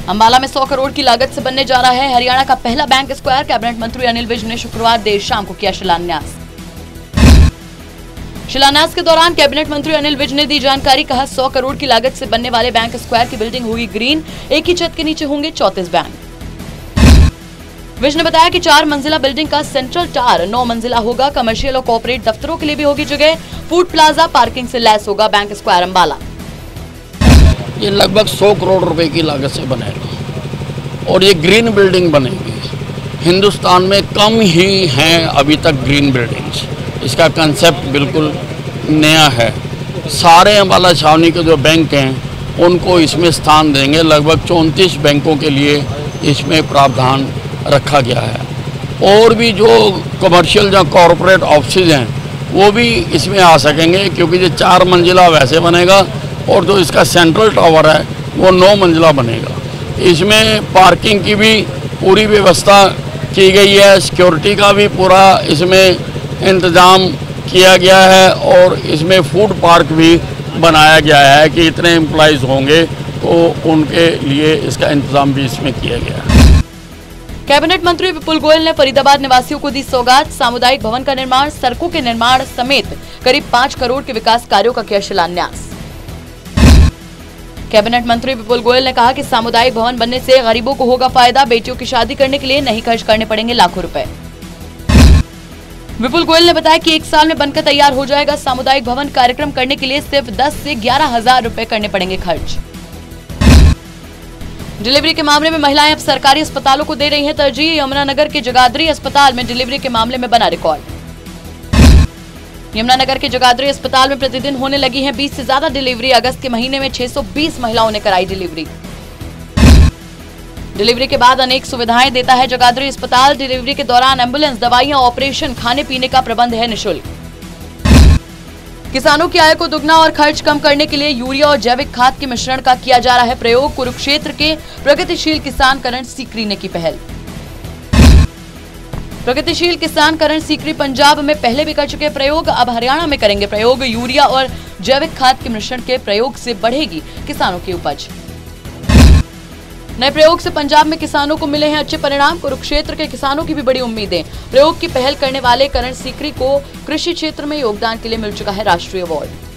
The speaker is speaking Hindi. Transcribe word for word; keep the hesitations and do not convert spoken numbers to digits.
अंबाला में सौ करोड़ की लागत से बनने जा रहा है हरियाणा का पहला बैंक स्क्वायर। कैबिनेट मंत्री अनिल विज ने शुक्रवार देर शाम को किया शिलान्यास। शिलान्यास के दौरान कैबिनेट मंत्री अनिल विज ने दी जानकारी। कहा, सौ करोड़ की लागत से बनने वाले बैंक स्क्वायर की बिल्डिंग होगी ग्रीन। एक ही छत के नीचे होंगे चौंतीस बैंक। विज ने बताया कि चार मंजिला बिल्डिंग का सेंट्रल टावर नौ मंजिला होगा। कमर्शियल और कॉर्पोरेट दफ्तरों के लिए भी होगी जगह। फूड प्लाजा पार्किंग से लैस होगा बैंक स्क्वायर अंबाला। ये लगभग सौ करोड़ रुपए की लागत से बनेगा और ये ग्रीन बिल्डिंग बनेगी। हिंदुस्तान में कम ही हैं अभी तक ग्रीन बिल्डिंग्स। इसका कंसेप्ट बिल्कुल नया है। सारे अंबाला छावनी के जो बैंक हैं उनको इसमें स्थान देंगे। लगभग चौंतीस बैंकों के लिए इसमें प्रावधान रखा गया है और भी जो कमर्शियल या कॉरपोरेट ऑफिस हैं वो भी इसमें आ सकेंगे, क्योंकि ये चार मंजिला वैसे बनेगा और जो इसका सेंट्रल टावर है वो नौ मंजिला बनेगा। इसमें पार्किंग की भी पूरी व्यवस्था की गई है, सिक्योरिटी का भी पूरा इसमें इंतज़ाम किया गया है और इसमें फूड पार्क भी बनाया गया है कि इतने एम्प्लॉइज़ होंगे तो उनके लिए इसका इंतज़ाम भी इसमें किया गया है। कैबिनेट मंत्री विपुल गोयल ने फरीदाबाद निवासियों को दी सौगात। सामुदायिक भवन का निर्माण, सड़कों के निर्माण समेत करीब पाँच करोड़ के विकास कार्यों का किया शिलान्यास। कैबिनेट मंत्री विपुल गोयल ने कहा कि सामुदायिक भवन बनने से गरीबों को होगा फायदा। बेटियों की शादी करने के लिए नहीं खर्च करने पड़ेंगे लाखों रुपए। विपुल गोयल ने बताया कि एक साल में बनकर तैयार हो जाएगा सामुदायिक भवन। कार्यक्रम करने के लिए सिर्फ दस से ग्यारह हजार रुपए करने पड़ेंगे खर्च। डिलीवरी के मामले में महिलाएं अब सरकारी अस्पतालों को दे रही हैं तरजीह। यमुनानगर के जगाधरी अस्पताल में डिलीवरी के मामले में बना रिकॉर्ड। यमुनानगर के जगाधरी अस्पताल में प्रतिदिन होने लगी हैं बीस से ज्यादा डिलीवरी। अगस्त के महीने में छह सौ बीस महिलाओं ने कराई डिलीवरी। डिलीवरी के बाद अनेक सुविधाएं देता है जगाधरी अस्पताल। डिलीवरी के दौरान एम्बुलेंस, दवाइयां, ऑपरेशन, खाने पीने का प्रबंध है निःशुल्क। किसानों की आय को दुगना और खर्च कम करने के लिए यूरिया और जैविक खाद के मिश्रण का किया जा रहा है प्रयोग। कुरुक्षेत्र के प्रगतिशील किसान करण सीकरी ने की पहल। प्रगतिशील किसान करण सीकरी पंजाब में पहले भी कर चुके प्रयोग, अब हरियाणा में करेंगे प्रयोग। यूरिया और जैविक खाद के मिश्रण के प्रयोग से बढ़ेगी किसानों की उपज। नए प्रयोग से पंजाब में किसानों को मिले हैं अच्छे परिणाम। कुरुक्षेत्र के किसानों की भी बड़ी उम्मीदें। प्रयोग की पहल करने वाले करण सीकरी को कृषि क्षेत्र में योगदान के लिए मिल चुका है राष्ट्रीय अवार्ड।